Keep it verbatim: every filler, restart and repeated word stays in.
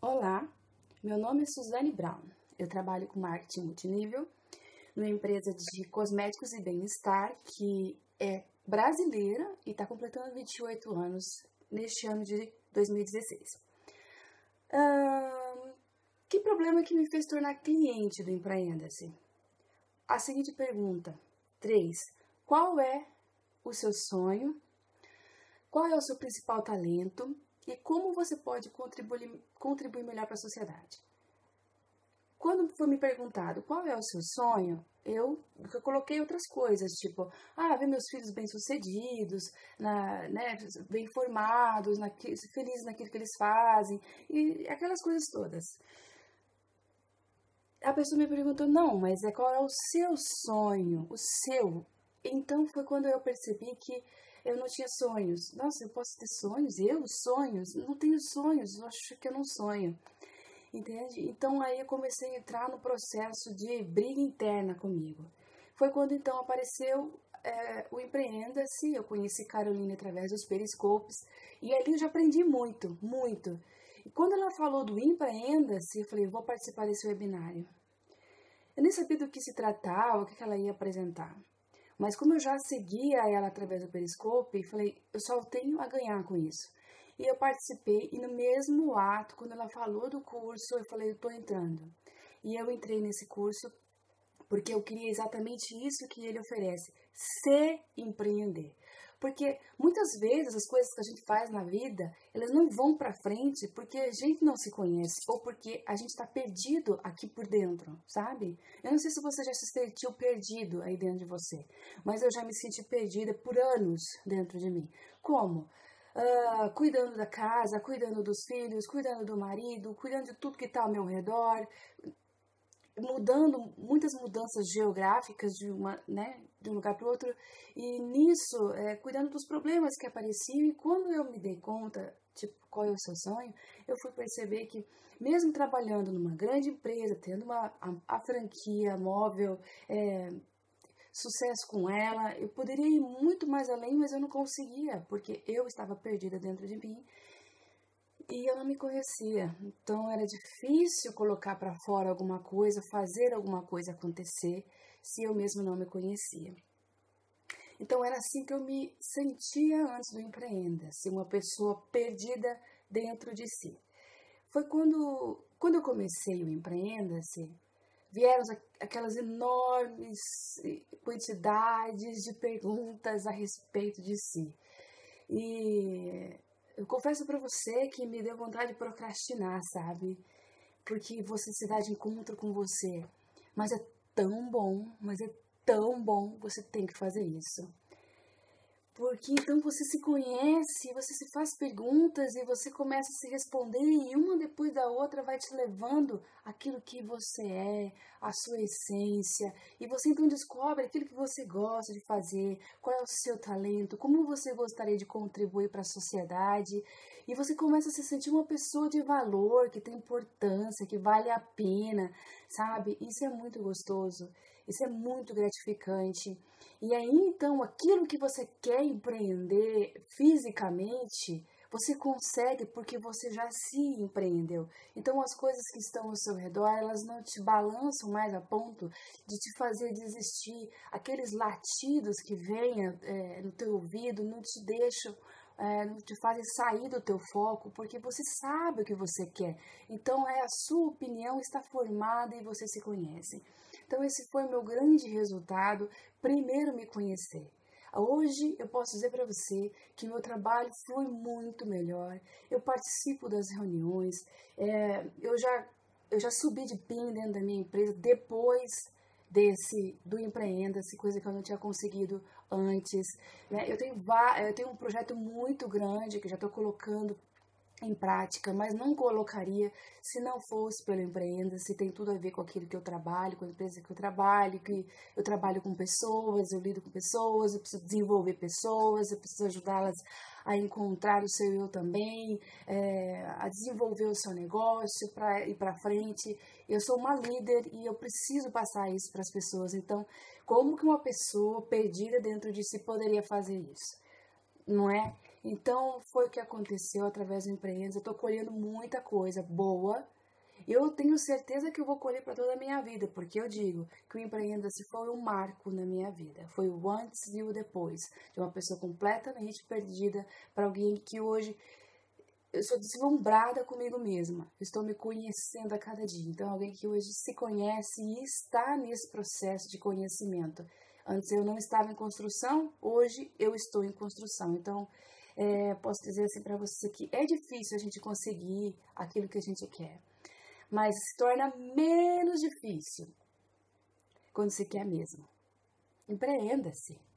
Olá, meu nome é Suzane Brown. Eu trabalho com marketing multinível numa empresa de cosméticos e bem-estar que é brasileira e está completando vinte e oito anos neste ano de dois mil e dezesseis. Hum, que problema que me fez tornar cliente do Empreenda-se? A seguinte pergunta: três. Qual é o seu sonho? Qual é o seu principal talento? E como você pode contribuir, contribuir melhor para a sociedade? Quando foi me perguntado qual é o seu sonho, eu, eu coloquei outras coisas, tipo, ah, ver meus filhos bem-sucedidos, na, né, bem formados, na, felizes naquilo que eles fazem, e aquelas coisas todas. A pessoa me perguntou, não, mas é qual é o seu sonho, o seu? Então foi quando eu percebi que eu não tinha sonhos. Nossa, eu posso ter sonhos? Eu? Sonhos? Não tenho sonhos, eu acho que eu não sonho. Entende? Então aí eu comecei a entrar no processo de briga interna comigo. Foi quando então apareceu é, o Empreenda-se, eu conheci Caroline através dos periscopes, e ali eu já aprendi muito, muito. E quando ela falou do Empreenda-se, eu falei, vou participar desse webinário. Eu nem sabia do que se tratava, o que ela ia apresentar. Mas como eu já seguia ela através do Periscope, falei, eu só tenho a ganhar com isso. E eu participei, e no mesmo ato, quando ela falou do curso, eu falei, eu tô entrando. E eu entrei nesse curso porque eu queria exatamente isso que ele oferece, se empreender. Porque muitas vezes as coisas que a gente faz na vida, elas não vão para frente porque a gente não se conhece ou porque a gente está perdido aqui por dentro, sabe? Eu não sei se você já se sentiu perdido aí dentro de você, mas eu já me senti perdida por anos dentro de mim. Como? Uh, cuidando da casa, cuidando dos filhos, cuidando do marido, cuidando de tudo que está ao meu redor, mudando, muitas mudanças geográficas de, uma, né, de um lugar para o outro, e nisso, é, cuidando dos problemas que apareciam, e quando eu me dei conta, tipo, qual é o seu sonho, eu fui perceber que, mesmo trabalhando numa grande empresa, tendo uma, a, a franquia móvel, é, sucesso com ela, eu poderia ir muito mais além, mas eu não conseguia, porque eu estava perdida dentro de mim, e eu não me conhecia, então era difícil colocar para fora alguma coisa, fazer alguma coisa acontecer, se eu mesmo não me conhecia. Então era assim que eu me sentia antes do Empreenda-se, uma pessoa perdida dentro de si. Foi quando, quando eu comecei o Empreenda-se, vieram aquelas enormes quantidades de perguntas a respeito de si. E eu confesso pra você que me deu vontade de procrastinar, sabe? Porque você se dá de encontro com você. Mas é tão bom, mas é tão bom, você tem que fazer isso. Porque então você se conhece, você se faz perguntas e você começa a se responder e uma depois da outra vai te levando aquilo que você é, a sua essência. E você então descobre aquilo que você gosta de fazer, qual é o seu talento, como você gostaria de contribuir para a sociedade. E você começa a se sentir uma pessoa de valor, que tem importância, que vale a pena, sabe? Isso é muito gostoso, isso é muito gratificante. E aí então aquilo que você quer empreender fisicamente, você consegue porque você já se empreendeu. Então as coisas que estão ao seu redor, elas não te balançam mais a ponto de te fazer desistir. Aqueles latidos que vêm é, no teu ouvido não te deixam, é, não te fazem sair do teu foco, porque você sabe o que você quer. Então é, a sua opinião está formada e você se conhece. Então esse foi o meu grande resultado, primeiro me conhecer. Hoje eu posso dizer para você que meu trabalho flui muito melhor, eu participo das reuniões, é, eu, já, eu já subi de P I M dentro da minha empresa depois desse, do Empreenda-se, coisa que eu não tinha conseguido antes. Né? Eu, tenho, eu tenho um projeto muito grande que já estou colocando em prática, mas não colocaria se não fosse pelo Empreenda-se. Tem tudo a ver com aquilo que eu trabalho, com a empresa que eu trabalho, que eu trabalho com pessoas, eu lido com pessoas, eu preciso desenvolver pessoas, eu preciso ajudá-las a encontrar o seu eu também, é, a desenvolver o seu negócio para ir para frente. Eu sou uma líder e eu preciso passar isso para as pessoas. Então, como que uma pessoa perdida dentro de si poderia fazer isso? Não é? Então, foi o que aconteceu através do Empreenda. Eu estou colhendo muita coisa boa. Eu tenho certeza que eu vou colher para toda a minha vida, porque eu digo que o Empreenda-se foi um marco na minha vida. Foi o antes e o depois. De uma pessoa completamente perdida para alguém que hoje eu sou deslumbrada comigo mesma. Estou me conhecendo a cada dia. Então, alguém que hoje se conhece e está nesse processo de conhecimento. Antes eu não estava em construção, hoje eu estou em construção. Então, é, posso dizer assim para você que é difícil a gente conseguir aquilo que a gente quer, mas se torna menos difícil quando se quer mesmo. Empreenda-se.